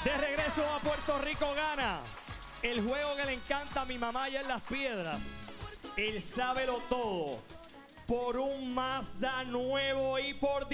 De regreso a Puerto Rico gana el juego que le encanta a mi mamá allá en Las Piedras. El Sábelo Todo. Por un Mazda nuevo y por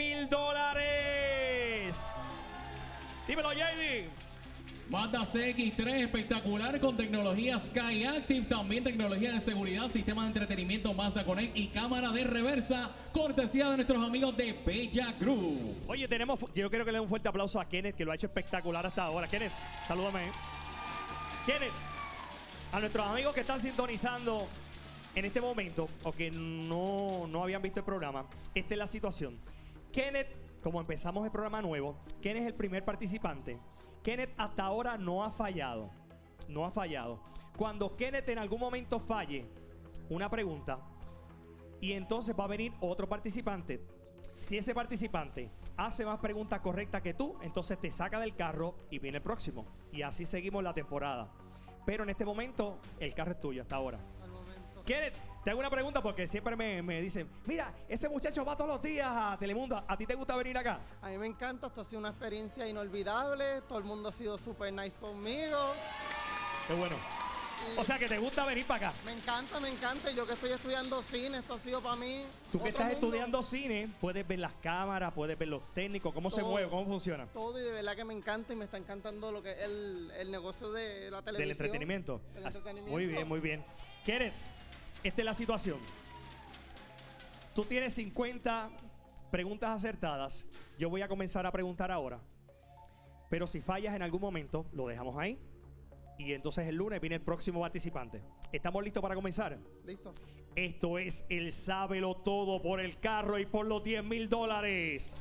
$10,000. Dímelo, JD. Mazda CX-3 espectacular con tecnología Sky Active, también tecnología de seguridad, sistema de entretenimiento Mazda Connect y cámara de reversa, cortesía de nuestros amigos de Bella Group. Oye, yo quiero que le dé un fuerte aplauso a Kenneth, que lo ha hecho espectacular hasta ahora. Kenneth, salúdame. Kenneth, a nuestros amigos que están sintonizando en este momento o que no habían visto el programa, esta es la situación. Kenneth, como empezamos el programa nuevo, Kenneth es el primer participante. Kenneth hasta ahora no ha fallado. No ha fallado. Cuando Kenneth en algún momento falle una pregunta y entonces va a venir otro participante. Si ese participante hace más preguntas correctas que tú, entonces te saca del carro y viene el próximo. Y así seguimos la temporada. Pero en este momento el carro es tuyo hasta ahora. Kenneth, te hago una pregunta porque siempre me dicen, mira, ese muchacho va todos los días a Telemundo. ¿A ti te gusta venir acá? A mí me encanta, esto ha sido una experiencia inolvidable. Todo el mundo ha sido súper nice conmigo. Qué bueno. O sea, que te gusta venir para acá. Me encanta, me encanta. Yo que estoy estudiando cine, esto ha sido para mí. Tú que estás mundo. estudiando cine, puedes ver las cámaras, puedes ver los técnicos, cómo se mueve, cómo funciona. Todo, y de verdad que me encanta y me está encantando lo que es el negocio de la televisión. Del entretenimiento. Del entretenimiento. Muy bien, muy bien. Kenneth, esta es la situación. Tú tienes 50 preguntas acertadas. Yo voy a comenzar a preguntar ahora. Pero si fallas en algún momento, lo dejamos ahí. Y entonces el lunes viene el próximo participante. ¿Estamos listos para comenzar? Listo. Esto es el Sábelo Todo por el carro y por los $10,000.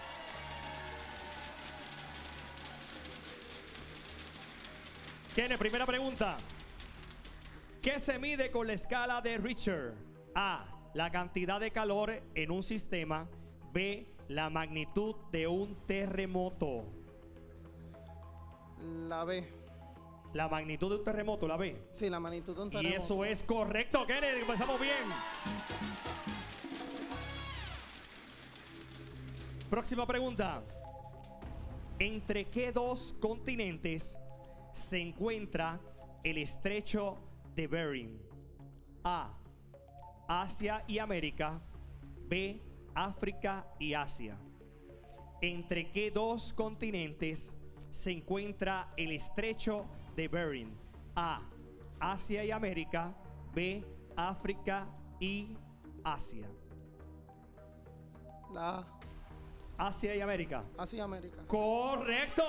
Kenneth, primera pregunta. ¿Qué se mide con la escala de Richter? A, la cantidad de calor en un sistema. B, la magnitud de un terremoto. La B. La magnitud de un terremoto, la B. Sí, la magnitud de un terremoto. Y eso es correcto, Kenneth. Empezamos bien. Próxima pregunta. ¿Entre qué dos continentes se encuentra el estrecho de Bering? A, Asia y América. B, África y Asia. ¿Entre qué dos continentes se encuentra el estrecho de Bering? A, Asia y América. B, África y Asia. La A. Asia y América. Asia y América. ¡Correcto!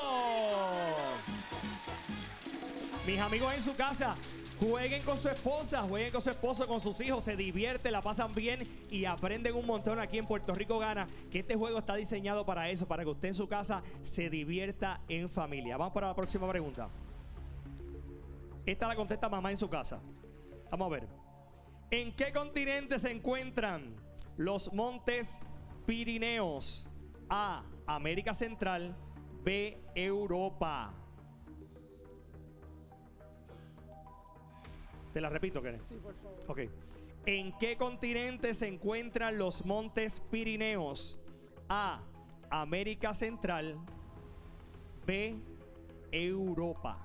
Mis amigos en su casa, jueguen con su esposa, jueguen con su esposo, con sus hijos, se divierten, la pasan bien y aprenden un montón aquí en Puerto Rico Gana, que este juego está diseñado para eso, para que usted en su casa se divierta en familia. Vamos para la próxima pregunta. Esta la contesta mamá en su casa. Vamos a ver. ¿En qué continente se encuentran los montes Pirineos? A, América Central. B, Europa. Te la repito, Kenneth. Sí, por favor. Ok. ¿En qué continente se encuentran los montes Pirineos? A, América Central. B, Europa.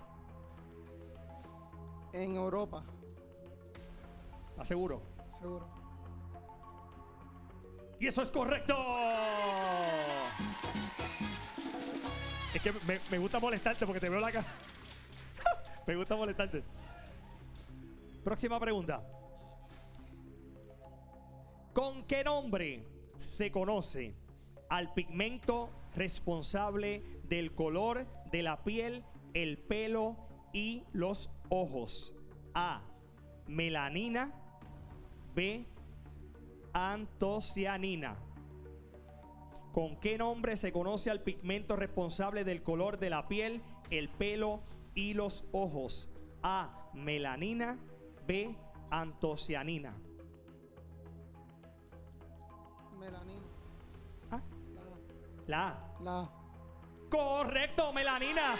En Europa. ¿Estás seguro? Seguro. Y eso es correcto. Es que me gusta molestarte porque te veo la cara. Me gusta molestarte. Próxima pregunta. ¿Con qué nombre se conoce al pigmento responsable del color de la piel, el pelo y los ojos? A, melanina. B, antocianina. ¿Con qué nombre se conoce al pigmento responsable del color de la piel, el pelo y los ojos? A, melanina. B, antocianina. Melanina. ¿Ah? La A. La A. La A. Correcto, melanina.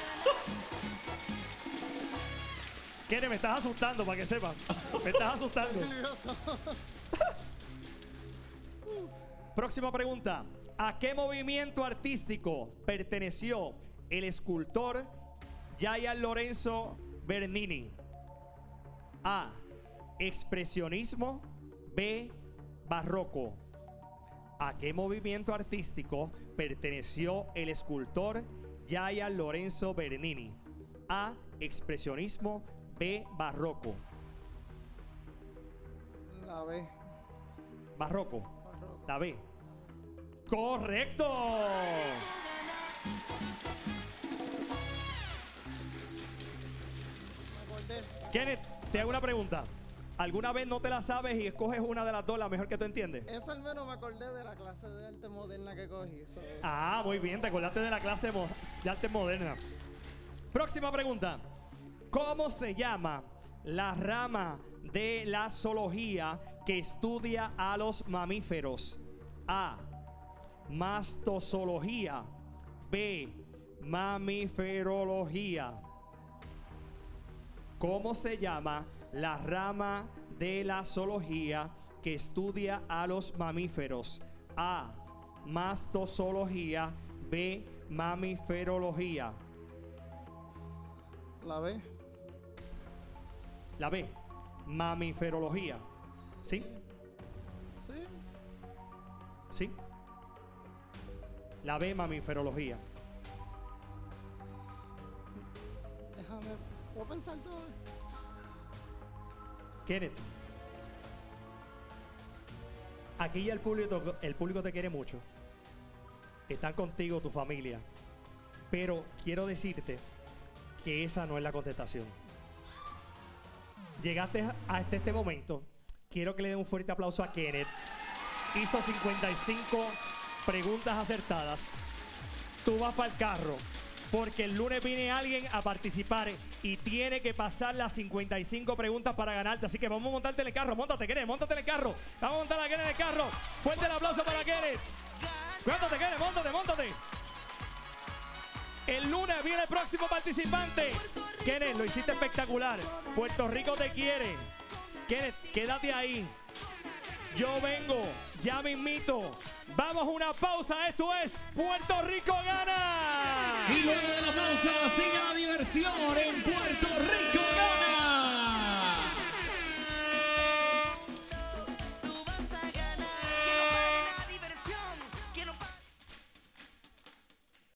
Kenneth, me estás asustando, para que sepas. Me estás asustando. Nervioso. Próxima pregunta. ¿A qué movimiento artístico perteneció el escultor Gian Lorenzo Bernini? A. Expresionismo. B. Barroco. ¿A qué movimiento artístico perteneció el escultor Gian Lorenzo Bernini? A. Expresionismo. B. Barroco. La B. Barroco. Barroco. La B. ¡Correcto! Me acordé. Kenneth, te hago una pregunta. ¿Alguna vez no te la sabes y escoges una de las dos, la mejor que tú entiendes? Esa al menos me acordé de la clase de arte moderna que cogí. So, Ah, muy bien, te acordaste de la clase de arte moderna. Próxima pregunta. ¿Cómo se llama la rama de la zoología que estudia a los mamíferos? A. Mastozoología. B. Mamiferología. ¿Cómo se llama la rama de la zoología que estudia a los mamíferos? A. Mastozoología. B. Mamiferología. la B. La B. Mamiferología. ¿Sí? Sí. ¿Sí? La B. Mamiferología. Déjame. ¿Puedo pensar todo? Kenneth, aquí ya el público te quiere mucho. Están contigo, tu familia. Pero quiero decirte que esa no es la contestación. Llegaste hasta este momento. Quiero que le den un fuerte aplauso a Kenneth. Hizo 55 preguntas acertadas. Tú vas para el carro. Porque el lunes viene alguien a participar y tiene que pasar las 55 preguntas para ganarte. Así que vamos a montarte en el carro. Móntate, Kenneth, móntate en el carro. Vamos a montar a Kenneth en el carro. Fuerte el aplauso para Kenneth. Móntate, Kenneth, móntate. El lunes viene el próximo participante. Kenneth, lo hiciste espectacular. Puerto Rico te quiere. Kenneth, quédate ahí. Yo vengo, ya mismito. Vamos a una pausa. Esto es Puerto Rico Gana. Y luego de la pausa sigue la diversión en Puerto Rico Gana.